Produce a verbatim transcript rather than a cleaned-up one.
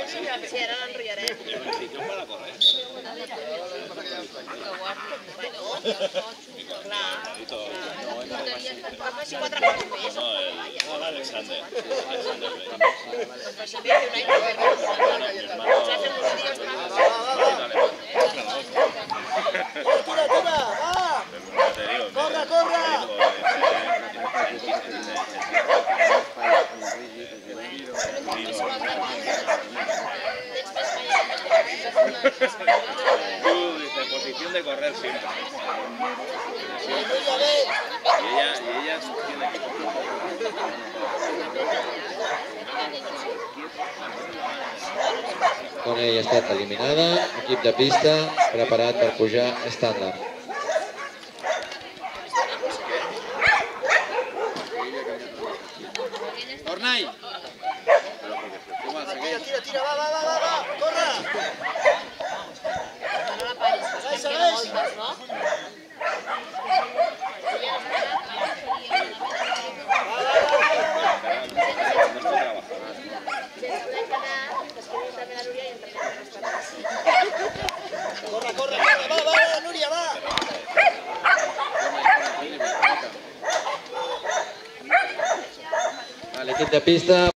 Sí, ara l'enrotllarem. Jo para correr. Clar. Faci quatre cops més. No, l'Alexander. Pues també un any de vergüenza. Ens ha fet uns vídeos macos. Tira, tira, va! Corre, corre! De posición de correr siempre. Y ella, y ella tiene que Con ella ha estat eliminada, equip de pista preparat per pujar estàndard. Torna-hi! Tira, tira, tira, va, va, va, va, va, corre! No la paris, que es queda voltes, no? Corre, corre, corre, va, va, va, Núria, va! L'equip de pista